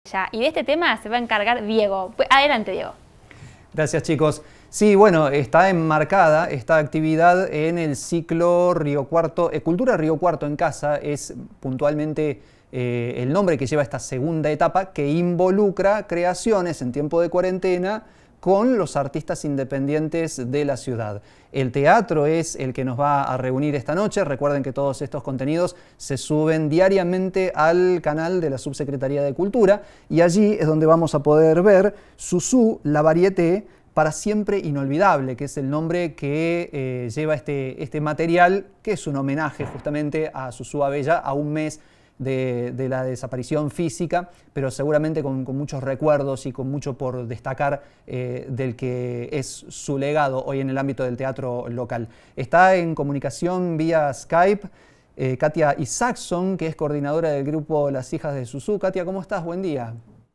Y de este tema se va a encargar Diego. Adelante, Diego. Gracias, chicos. Sí, bueno, está enmarcada esta actividad en el ciclo Río Cuarto. Cultura Río Cuarto en Casa es puntualmente el nombre que lleva esta segunda etapa, que involucra creaciones en tiempo de cuarentena con los artistas independientes de la ciudad. El teatro es el que nos va a reunir esta noche. Recuerden que todos estos contenidos se suben diariamente al canal de la Subsecretaría de Cultura y allí es donde vamos a poder ver Susú, la varieté para siempre inolvidable, que es el nombre que lleva este material, que es un homenaje justamente a Susú Abella, a un mes de la desaparición física, pero seguramente con muchos recuerdos y con mucho por destacar del que es su legado hoy en el ámbito del teatro local. Está en comunicación vía Skype Katia Isaacson, que es coordinadora del grupo Las Hijas de Susú. Katia, ¿cómo estás? Buen día.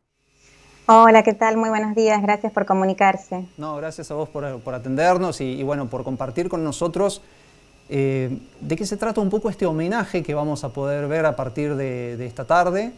Hola, ¿qué tal? Muy buenos días, gracias por comunicarse. No, gracias a vos por atendernos y bueno, por compartir con nosotros de qué se trata un poco este homenaje que vamos a poder ver a partir de esta tarde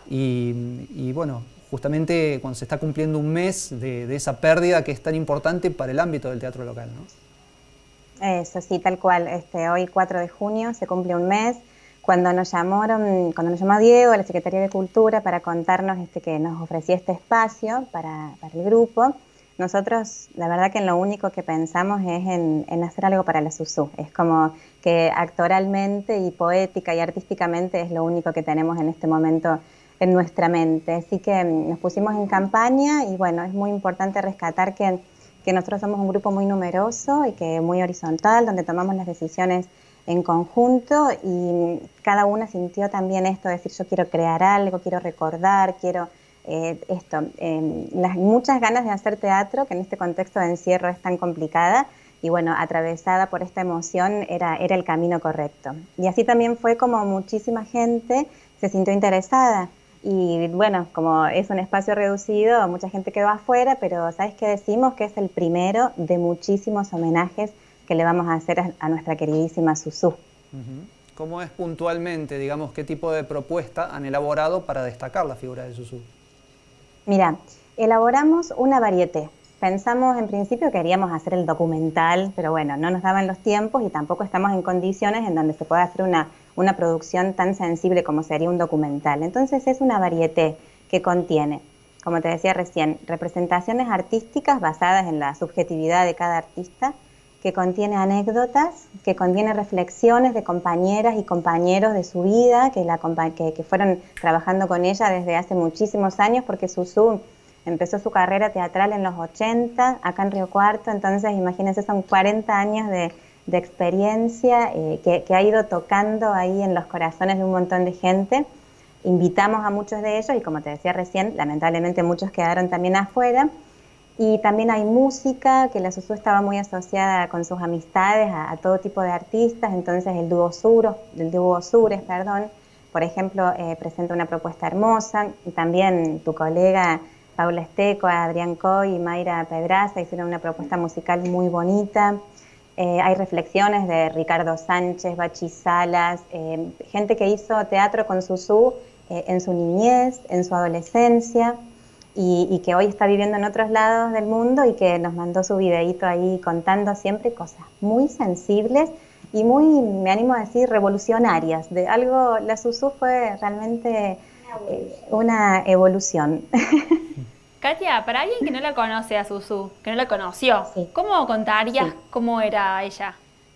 y bueno, justamente cuando se está cumpliendo un mes de esa pérdida que es tan importante para el ámbito del teatro local, ¿no? Eso, sí, tal cual. Hoy 4 de junio se cumple un mes. Cuando nos llamó Diego a la Secretaría de Cultura para contarnos que nos ofrecía este espacio para el grupo, nosotros la verdad que en lo único que pensamos es en hacer algo para la Susú. Es como que actoralmente y poética y artísticamente es lo único que tenemos en este momento en nuestra mente. Así que nos pusimos en campaña y bueno, es muy importante rescatar que nosotros somos un grupo muy numeroso y que muy horizontal, donde tomamos las decisiones en conjunto y cada una sintió también esto, decir yo quiero crear algo, quiero recordar, quiero las muchas ganas de hacer teatro, que en este contexto de encierro es tan complicada y bueno, atravesada por esta emoción era el camino correcto. Y así también fue como muchísima gente se sintió interesada y bueno, como es un espacio reducido, mucha gente quedó afuera, pero ¿sabes qué decimos? Que es el primero de muchísimos homenajes que le vamos a hacer a nuestra queridísima Susú. ¿Cómo es puntualmente, digamos, qué tipo de propuesta han elaborado para destacar la figura de Susú? Mira, elaboramos una varieté. Pensamos en principio que queríamos hacer el documental, pero bueno, no nos daban los tiempos y tampoco estamos en condiciones en donde se pueda hacer una producción tan sensible como sería un documental. Entonces es una varieté que contiene, como te decía recién, representaciones artísticas basadas en la subjetividad de cada artista, que contiene anécdotas, que contiene reflexiones de compañeras y compañeros de su vida, que fueron trabajando con ella desde hace muchísimos años, porque Susú empezó su carrera teatral en los 80, acá en Río Cuarto, entonces imagínense, son 40 años de experiencia que ha ido tocando ahí en los corazones de un montón de gente. Invitamos a muchos de ellos y como te decía recién, lamentablemente muchos quedaron también afuera. Y también hay música, que la Susú estaba muy asociada con sus amistades a todo tipo de artistas, entonces el dúo Sures, por ejemplo, presenta una propuesta hermosa, y también tu colega Paula Esteco, Adrián Coy y Mayra Pedraza hicieron una propuesta musical muy bonita. Hay reflexiones de Ricardo Sánchez, Bachi Salas, gente que hizo teatro con Susú en su niñez, en su adolescencia, y que hoy está viviendo en otros lados del mundo y que nos mandó su videíto ahí contando siempre cosas muy sensibles y muy, me animo a decir, revolucionarias. De algo, la Susú fue realmente una evolución. Katia, para alguien que no la conoce a Susú, que no la conoció, Sí. ¿cómo contarías cómo era ella?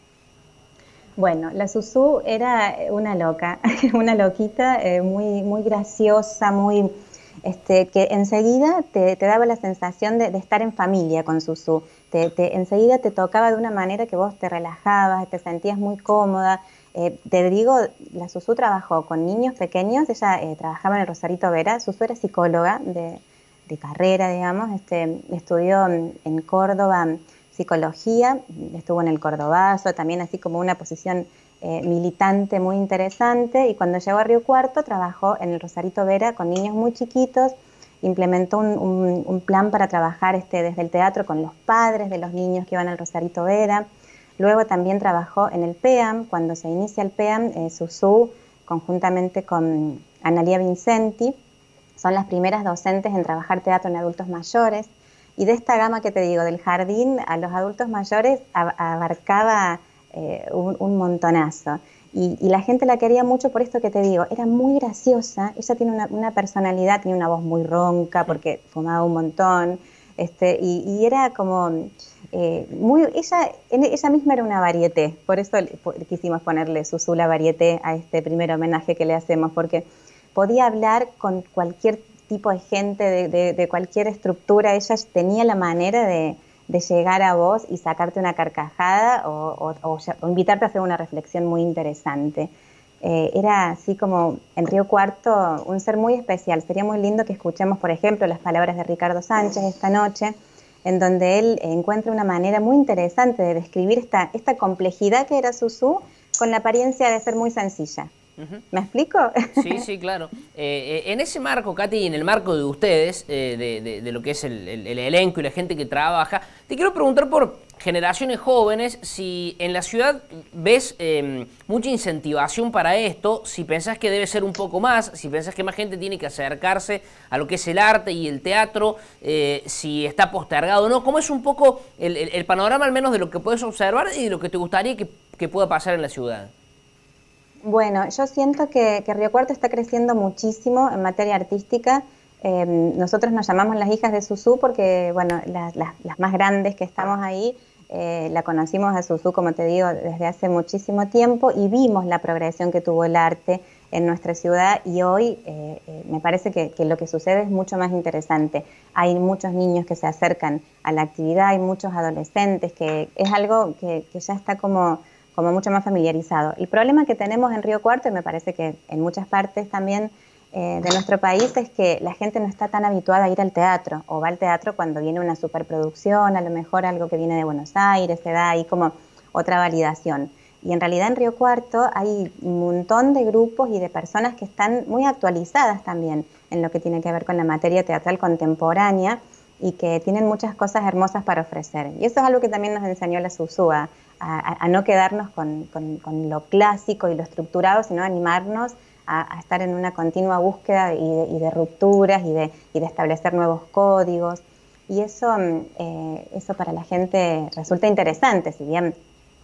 Bueno, la Susú era una loca, una loquita, muy graciosa, muy... que enseguida te daba la sensación de estar en familia con Susú. Enseguida te tocaba de una manera que vos te relajabas, te sentías muy cómoda. Te digo, la Susú trabajó con niños pequeños, ella trabajaba en el Rosarito Vera, Susú era psicóloga de carrera, digamos, estudió en Córdoba psicología, estuvo en el Cordobazo, también así como una posición militante muy interesante, y cuando llegó a Río Cuarto trabajó en el Rosarito Vera con niños muy chiquitos, implementó un plan para trabajar desde el teatro con los padres de los niños que iban al Rosarito Vera. Luego también trabajó en el PEAM, cuando se inicia el PEAM, Susú, conjuntamente con Analía Vincenti, son las primeras docentes en trabajar teatro en adultos mayores. Y de esta gama que te digo, del jardín a los adultos mayores, abarcaba un montonazo. Y la gente la quería mucho por esto que te digo, era muy graciosa, ella tiene una personalidad, tiene una voz muy ronca porque fumaba un montón, y era como ella misma era una varieté, por eso quisimos ponerle Susú la varieté a este primer homenaje que le hacemos, porque podía hablar con cualquier tipo de gente, de cualquier estructura, ella tenía la manera de llegar a vos y sacarte una carcajada o invitarte a hacer una reflexión muy interesante. Era así como en Río Cuarto un ser muy especial. Sería muy lindo que escuchemos, por ejemplo, las palabras de Ricardo Sánchez esta noche, en donde él encuentra una manera muy interesante de describir esta complejidad que era Susú con la apariencia de ser muy sencilla. ¿Me explico? Sí, sí, claro. En ese marco, Katy, en el marco de ustedes, de lo que es el elenco y la gente que trabaja, te quiero preguntar por generaciones jóvenes, si en la ciudad ves mucha incentivación para esto, si pensás que debe ser un poco más, si pensás que más gente tiene que acercarse a lo que es el arte y el teatro, si está postergado o no. ¿Cómo es un poco el panorama, al menos de lo que puedes observar y de lo que te gustaría que pueda pasar en la ciudad? Bueno, yo siento que Río Cuarto está creciendo muchísimo en materia artística. Nosotros nos llamamos las hijas de Susú porque, bueno, las más grandes que estamos ahí, la conocimos a Susú, como te digo, desde hace muchísimo tiempo y vimos la progresión que tuvo el arte en nuestra ciudad y hoy me parece que lo que sucede es mucho más interesante. Hay muchos niños que se acercan a la actividad, hay muchos adolescentes, que es algo que ya está como mucho más familiarizado. El problema que tenemos en Río Cuarto, y me parece que en muchas partes también de nuestro país, es que la gente no está tan habituada a ir al teatro, o va al teatro cuando viene una superproducción, a lo mejor algo que viene de Buenos Aires, se da ahí como otra validación. Y en realidad en Río Cuarto hay un montón de grupos y de personas que están muy actualizadas también en lo que tiene que ver con la materia teatral contemporánea y que tienen muchas cosas hermosas para ofrecer. Y eso es algo que también nos enseñó la Susú, a no quedarnos con lo clásico y lo estructurado, sino animarnos a estar en una continua búsqueda y de rupturas y de establecer nuevos códigos. Y eso para la gente resulta interesante, si bien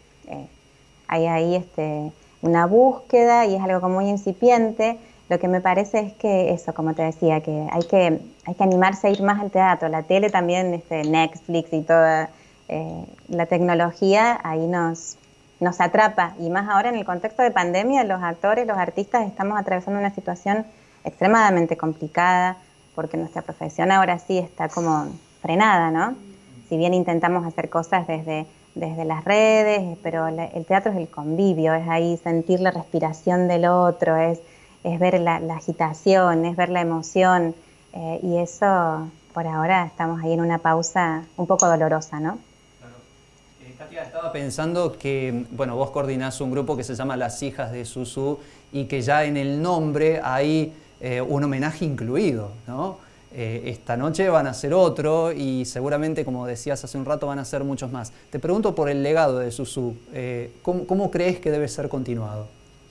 hay ahí una búsqueda y es algo como muy incipiente. Lo que me parece es que eso, como te decía, que hay que animarse a ir más al teatro. La tele también, Netflix y toda la tecnología ahí nos atrapa. Y más ahora en el contexto de pandemia, los actores, los artistas estamos atravesando una situación extremadamente complicada porque nuestra profesión ahora sí está como frenada, ¿no? Si bien intentamos hacer cosas desde las redes, pero el teatro es el convivio, es ahí sentir la respiración del otro, es ver la agitación, es ver la emoción, y eso por ahora estamos ahí en una pausa un poco dolorosa, ¿no? Claro. Katia, estaba pensando que, bueno, vos coordinás un grupo que se llama Las Hijas de Susú y que ya en el nombre hay un homenaje incluido, ¿no? Esta noche van a ser otro y seguramente, como decías hace un rato, van a ser muchos más. Te pregunto por el legado de Susú, ¿cómo crees que debe ser continuado?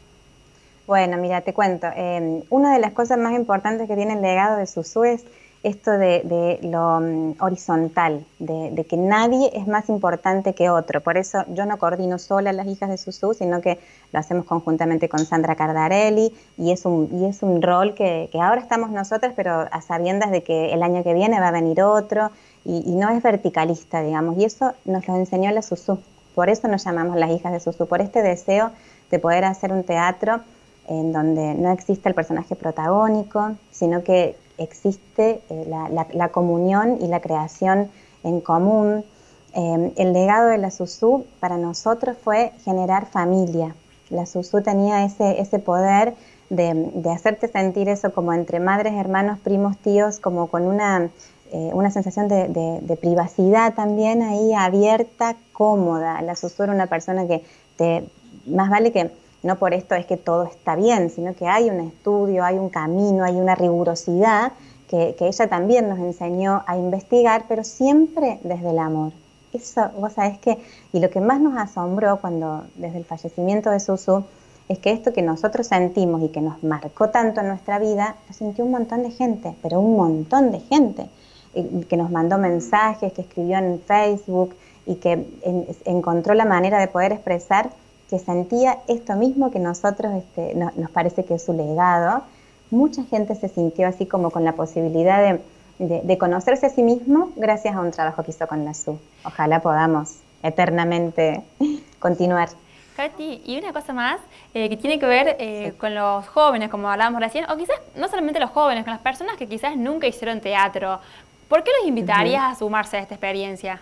Bueno, mira, te cuento. Una de las cosas más importantes que tiene el legado de Susú es esto de lo horizontal, de que nadie es más importante que otro. Por eso yo no coordino sola las hijas de Susú, sino que lo hacemos conjuntamente con Sandra Cardarelli y es un rol que ahora estamos nosotras, pero a sabiendas de que el año que viene va a venir otro y no es verticalista, digamos. Y eso nos lo enseñó la Susú. Por eso nos llamamos las hijas de Susú, por este deseo de poder hacer un teatro en donde no existe el personaje protagónico, sino que existe la comunión y la creación en común. El legado de la Susú para nosotros fue generar familia. La Susú tenía ese poder de hacerte sentir eso como entre madres, hermanos, primos, tíos, como con una sensación de privacidad también ahí abierta, cómoda. La Susú era una persona que más vale que no por esto es que todo está bien, sino que hay un estudio, hay un camino, hay una rigurosidad que ella también nos enseñó a investigar, pero siempre desde el amor. Eso, vos sabés que, y lo que más nos asombró desde el fallecimiento de Susú, es que esto que nosotros sentimos y que nos marcó tanto en nuestra vida, lo sintió un montón de gente, pero un montón de gente, que nos mandó mensajes, que escribió en Facebook y que encontró la manera de poder expresar que sentía esto mismo que nosotros nos parece que es su legado. Mucha gente se sintió así como con la posibilidad de conocerse a sí mismo gracias a un trabajo que hizo con la SU. Ojalá podamos eternamente continuar. Katy, y una cosa más que tiene que ver con los jóvenes, como hablábamos recién, o quizás no solamente los jóvenes, con las personas que quizás nunca hicieron teatro. ¿Por qué los invitarías a sumarse a esta experiencia?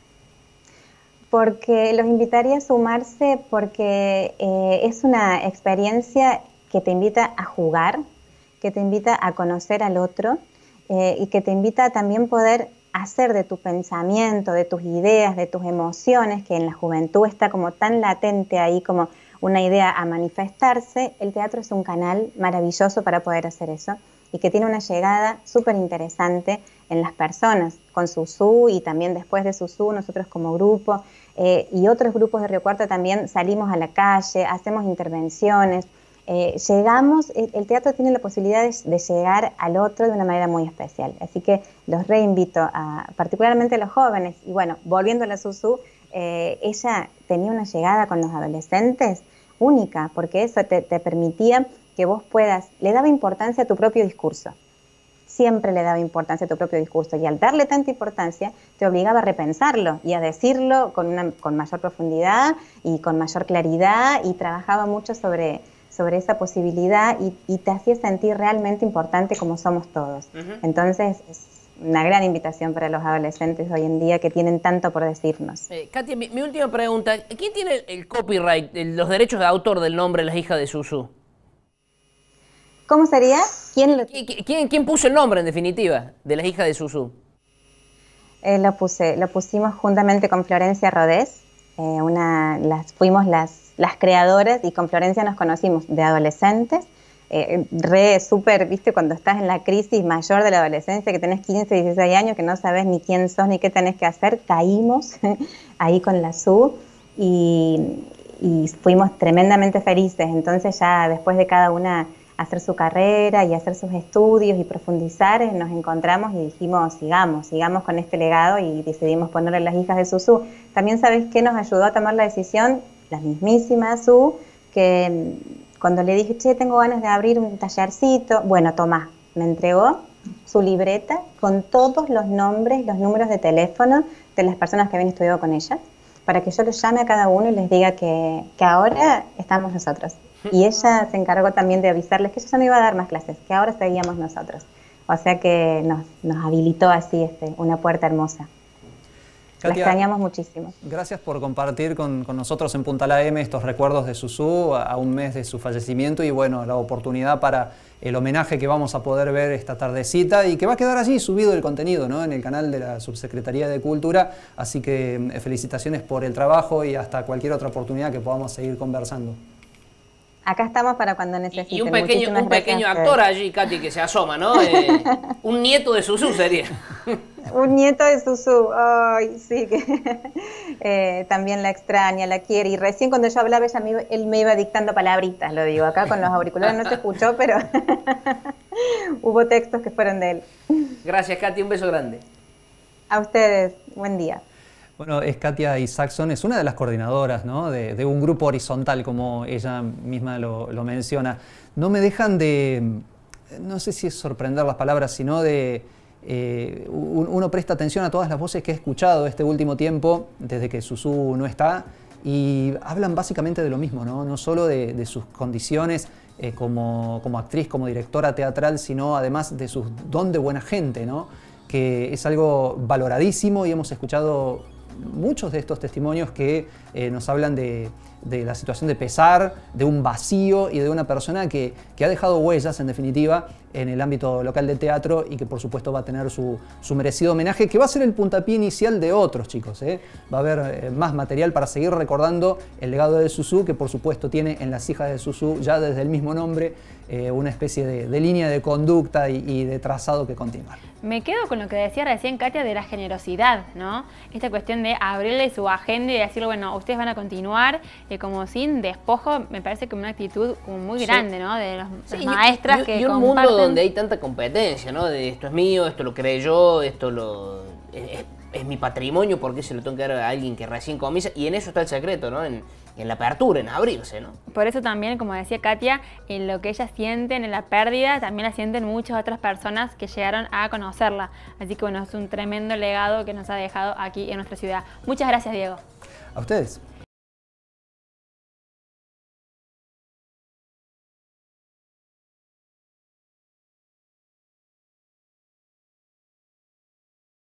Porque los invitaría a sumarse porque es una experiencia que te invita a jugar, que te invita a conocer al otro y que te invita a también poder hacer de tu pensamiento, de tus ideas, de tus emociones, que en la juventud está como tan latente ahí como una idea a manifestarse. El teatro es un canal maravilloso para poder hacer eso y que tiene una llegada súper interesante en las personas, con Susú y también después de Susú, nosotros como grupo y otros grupos de Río Cuarto también salimos a la calle, hacemos intervenciones, llegamos, el teatro tiene la posibilidad de llegar al otro de una manera muy especial, así que los reinvito, particularmente a los jóvenes, y bueno, volviendo a la Susú, ella tenía una llegada con los adolescentes única, porque eso te permitía que vos puedas, le daba importancia a tu propio discurso, siempre le daba importancia a tu propio discurso, y al darle tanta importancia te obligaba a repensarlo y a decirlo con mayor profundidad y con mayor claridad, y trabajaba mucho sobre esa posibilidad y te hacía sentir realmente importante como somos todos. Entonces es una gran invitación para los adolescentes hoy en día que tienen tanto por decirnos. Katia, mi última pregunta, ¿quién tiene el copyright, los derechos de autor del nombre Las Hijas de Susú? ¿Cómo sería? ¿Quién puso el nombre, en definitiva, de Las Hijas de Susú? Lo pusimos juntamente con Florencia Rodés, fuimos las creadoras, y con Florencia nos conocimos de adolescentes, súper, viste, cuando estás en la crisis mayor de la adolescencia, que tenés 15, 16 años, que no sabes ni quién sos ni qué tenés que hacer, caímos ahí con la SU y fuimos tremendamente felices. Entonces ya después de cada una hacer su carrera y hacer sus estudios y profundizar, nos encontramos y dijimos, sigamos con este legado, y decidimos ponerle Las Hijas de Susú. También, ¿sabés qué nos ayudó a tomar la decisión? La mismísima Su, que cuando le dije, che, tengo ganas de abrir un tallercito, bueno, tomá, me entregó su libreta con todos los nombres, los números de teléfono de las personas que habían estudiado con ella, para que yo los llame a cada uno y les diga que ahora estamos nosotros. Y ella se encargó también de avisarles que ella ya no iba a dar más clases, que ahora seguíamos nosotros. O sea que nos habilitó así una puerta hermosa. La extrañamos muchísimo. Gracias por compartir con nosotros en Punta La M estos recuerdos de Susú a un mes de su fallecimiento, y bueno, la oportunidad para el homenaje que vamos a poder ver esta tardecita y que va a quedar allí subido el contenido, ¿no?, en el canal de la Subsecretaría de Cultura. Así que felicitaciones por el trabajo y hasta cualquier otra oportunidad que podamos seguir conversando. Acá estamos para cuando necesiten. Y un pequeño actor allí, Katy, que se asoma, ¿no? Un nieto de Susú sería. Un nieto de Susú, ay, sí, que también la extraña, la quiere. Y recién cuando yo hablaba, él me iba dictando palabritas, lo digo. Acá con los auriculares no se escuchó, pero hubo textos que fueron de él. Gracias, Katy, un beso grande. A ustedes, buen día. Bueno, es Katia Isaacson, es una de las coordinadoras, ¿no?, de un grupo horizontal, como ella misma lo menciona. No me dejan de, no sé si es sorprender las palabras, sino de, uno presta atención a todas las voces que he escuchado este último tiempo, desde que Susú no está, y hablan básicamente de lo mismo, ¿no? No solo de sus condiciones como actriz, como directora teatral, sino además de su don de buena gente, ¿no?, que es algo valoradísimo, y hemos escuchado muchos de estos testimonios que nos hablan de la situación de pesar, de un vacío y de una persona que ha dejado huellas, en definitiva, en el ámbito local de teatro y que por supuesto va a tener su merecido homenaje, que va a ser el puntapié inicial de otros, chicos. Va a haber más material para seguir recordando el legado de Susu, que por supuesto tiene en Las hijas de Susu, ya desde el mismo nombre, una especie de línea de conducta y de trazado que continuar. Me quedo con lo que decía recién Katia de la generosidad, ¿no? Esta cuestión de abrirle su agenda y decirle, bueno, ustedes van a continuar como sin despojo, me parece que una actitud como muy grande, ¿no? De las maestras que y un comparten. mundo donde hay tanta competencia, ¿no? De esto es mío, esto lo creé yo, esto es mi patrimonio, ¿por qué se lo tengo que dar a alguien que recién comienza? Y en eso está el secreto, ¿no? En la apertura, en abrirse, ¿no? Por eso también, como decía Katia, en lo que ellas sienten, en la pérdida, también la sienten muchas otras personas que llegaron a conocerla. Así que bueno, es un tremendo legado que nos ha dejado aquí en nuestra ciudad. Muchas gracias, Diego. A ustedes.